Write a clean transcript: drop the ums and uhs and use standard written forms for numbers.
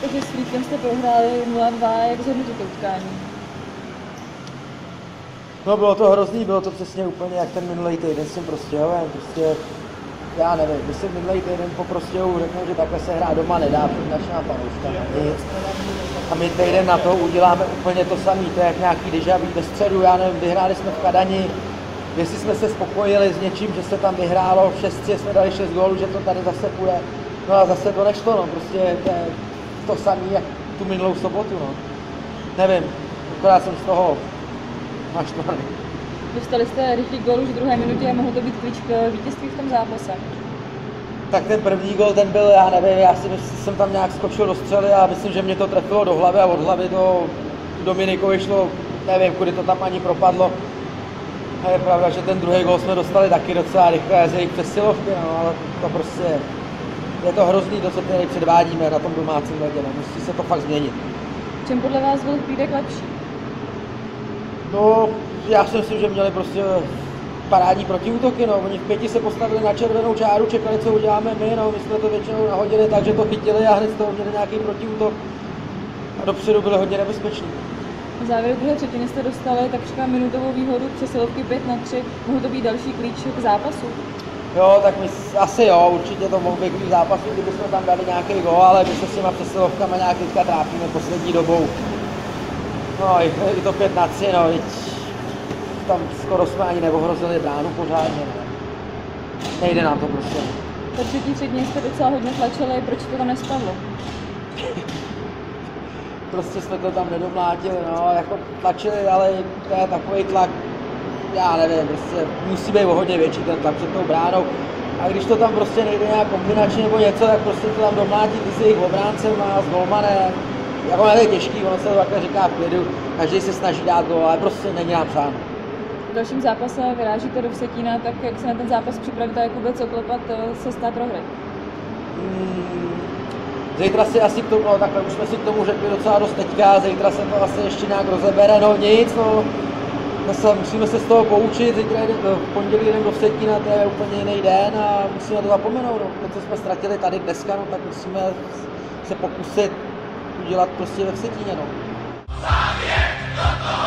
takže s Frýdkem jste prohráli 0-2, jak zhodnotíte to utkání? No bylo to hrozný, bylo to přesně úplně jak ten minulý týden s tím Prostějovem, prostě já nevím, když jsem minulý týden po Prostějovu řekl, že takhle se hrát doma nedá, protože načná fanouška. A my týden na to uděláme úplně to samé, to je jak nějaký déjà vu ve středu, já nevím, vyhráli jsme v Kadani, jestli jsme se spokojili s něčím, že se tam vyhrálo, v 6 jsme dali 6 gólů, že to tady zase půjde, no a zase to nešlo, no, prostě to je to samé jak tu minulou sobotu, no. Nevím, akorát jsem z toho naštvaný. Dostali jste rychlý gól už v druhé minutě a mohlo to být klíč k vítězství v tom zápase. Tak ten první gól, ten byl, já nevím, já si myslím, jsem tam nějak skočil do střely a myslím, že mě to trefilo do hlavy a od hlavy do Dominikovi šlo, nevím, kudy to tam ani propadlo. A je pravda, že ten druhý gól jsme dostali taky docela rychle z jejich přesilovky, no, ale to prostě je to hrozný, to, co tady předvádíme na tom domácím ledě, no, musí se to fakt změnit. V čem podle vás byl Frýdek lepší? No, já si myslím, že měli prostě parádní protiútoky, no. Oni v 5 se postavili na červenou čáru, čekali, co uděláme my, no. My jsme to většinou nahodili tak, že to chytili a hned z toho měli nějaký protiútok a dopředu byli hodně nebezpeční. V závěru druhé třetiny jste dostali takřka minutovou výhodu přesilovky 5-3. Mohl to být další klíč k zápasu? Jo, tak my asi jo, určitě to mohl být klíč zápasu, kdybychom tam dali nějaký gól, ale my se s těma přesilovkama nějak teďka trápíme poslední dobou. No, i to 5-3, no, tam skoro jsme ani neohrozili bránu pořádně, ne. Nejde nám to prostě. Po třetí třetině jste docela hodně tlačili, proč to tam nespadlo? Prostě jsme to tam nedomlátili, no, jako tlačili, ale to je takový tlak, já nevím, prostě musí být o hodně větší ten tlak před tou bránou. A když to tam prostě nejde nějak kombinačně nebo něco, tak prostě to tam domlátí ty s jejich obráncem a s golmanem. Jako je těžký, ono se to takhle říká v klidu, každý se snaží dát gól, ale prostě není nám přáno. V dalším zápase vyrážíte do Vsetína, tak jak se na ten zápas připravíte, jak vůbec oklepat se z té prohry? Zítra si asi k tomu, no takhle už jsme si k tomu řekli docela dost teďka, zítra se to asi ještě nějak rozebere, no nic, no. Musíme se z toho poučit, zítra v pondělí jdeme do Vsetína, to je úplně jiný den a musíme to zapomenout, no. To, co jsme ztratili tady dneska, no, tak musíme se pokusit udělat prostě ve Vsetíně, no.